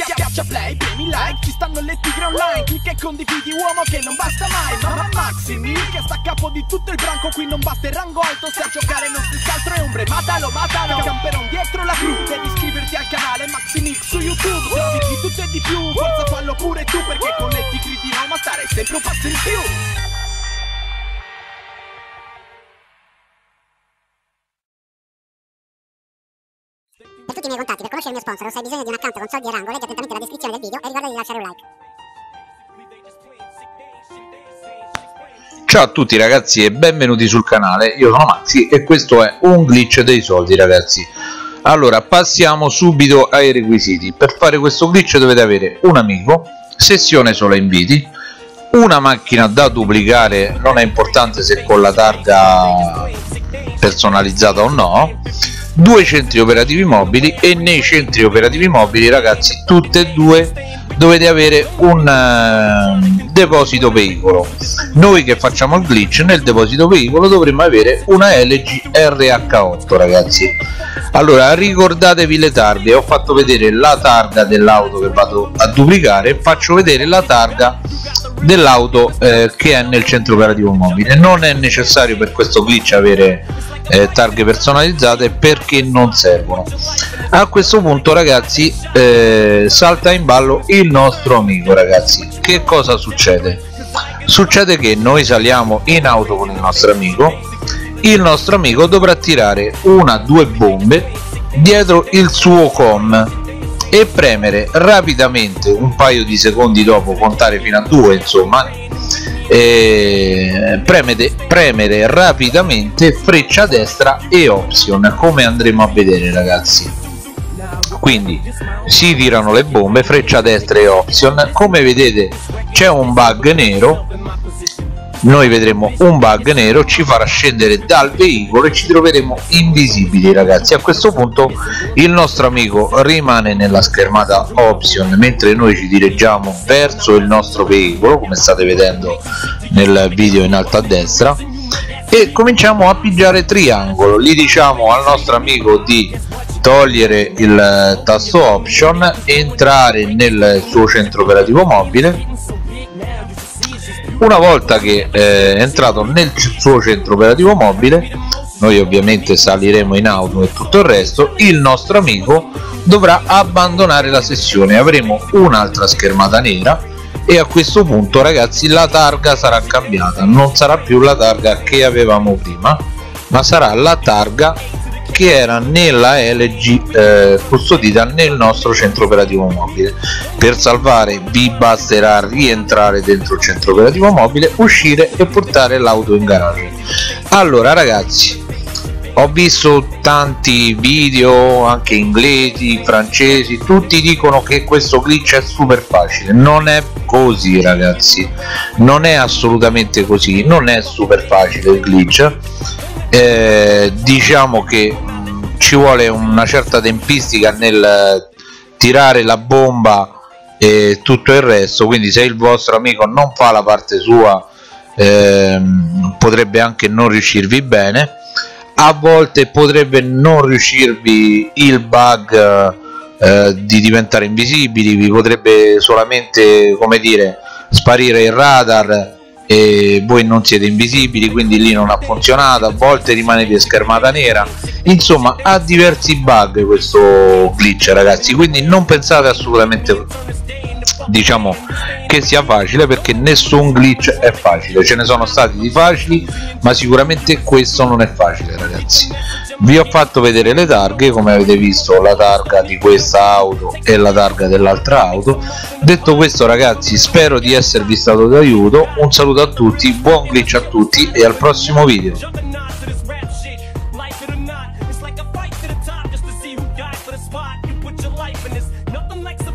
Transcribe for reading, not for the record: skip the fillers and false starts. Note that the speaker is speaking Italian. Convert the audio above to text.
Schiaccia play, premi like, ci stanno le tigre online. Clicca e condividi, uomo che non basta mai. Ma Maximi, che sta a capo di tutto il branco. Qui non basta il rango alto, se a giocare non si scaltro e ombre. Matalo, camperon dietro la crew. Devi iscriverti al canale Maximix su YouTube. Trovi di tutto e di più, forza fallo pure tu. Perché con le tigre di Roma stare sempre un passo in più. Per tutti i miei contatti, per conoscere il mio sponsor o se hai bisogno di un account con soldi e rango, leggi attentamente la descrizione del video e ricorda di lasciare un like. Ciao a tutti ragazzi e benvenuti sul canale, io sono Maxi e questo è un glitch dei soldi ragazzi. Allora passiamo subito ai requisiti. Per fare questo glitch dovete avere un amico, sessione solo inviti, una macchina da duplicare, non è importante se con la targa personalizzata o no, 2 centri operativi mobili e nei centri operativi mobili ragazzi tutte e due dovete avere un deposito veicolo. Noi che facciamo il glitch nel deposito veicolo dovremmo avere una LG RH8 ragazzi. Allora ricordatevi le targhe, ho fatto vedere la targa dell'auto che vado a duplicare, faccio vedere la targa dell'auto che è nel centro operativo mobile. Non è necessario per questo glitch avere targhe personalizzate perché non servono. A questo punto ragazzi salta in ballo il nostro amico ragazzi. Che cosa succede? Succede che noi saliamo in auto con il nostro amico dovrà tirare 2 bombe dietro il suo com e premere rapidamente un paio di secondi dopo, contare fino a 2 insomma, premere rapidamente freccia destra e option, come andremo a vedere ragazzi. Quindi si tirano le bombe, freccia destra e option. Come vedete c'è un bug nero, noi vedremo un bug nero, ci farà scendere dal veicolo e ci troveremo invisibili ragazzi. A questo punto il nostro amico rimane nella schermata option mentre noi ci dirigiamo verso il nostro veicolo, come state vedendo nel video in alto a destra, e cominciamo a pigiare triangolo. Gli diciamo al nostro amico di togliere il tasto option, entrare nel suo centro operativo mobile. Una volta che è entrato nel suo centro operativo mobile, noi ovviamente saliremo in auto e tutto il resto, il nostro amico dovrà abbandonare la sessione. Avremo un'altra schermata nera e a questo punto ragazzi la targa sarà cambiata, non sarà più la targa che avevamo prima, ma sarà la targa che era nella LG custodita nel nostro centro operativo mobile. Per salvare vi basterà rientrare dentro il centro operativo mobile, uscire e portare l'auto in garage. Allora ragazzi, ho visto tanti video anche inglesi, francesi, tutti dicono che questo glitch è super facile. Non è così ragazzi, non è assolutamente così, non è super facile il glitch. Diciamo che ci vuole una certa tempistica nel tirare la bomba e tutto il resto, quindi se il vostro amico non fa la parte sua potrebbe anche non riuscirvi bene. A volte potrebbe non riuscirvi il bug di diventare invisibili, vi potrebbe solamente, come dire, sparire il radar e voi non siete invisibili, quindi lì non ha funzionato. A volte rimanete schermata nera, insomma ha diversi bug questo glitch ragazzi, quindi non pensate assolutamente, diciamo, che sia facile, perché nessun glitch è facile. Ce ne sono stati di facili, ma sicuramente questo non è facile ragazzi. Vi ho fatto vedere le targhe, come avete visto la targa di questa auto e la targa dell'altra auto. Detto questo ragazzi, spero di esservi stato d'aiuto, un saluto a tutti, buon glitch a tutti e al prossimo video. Like a fight to the top just to see who dies for the spot. You put your life in this, nothing like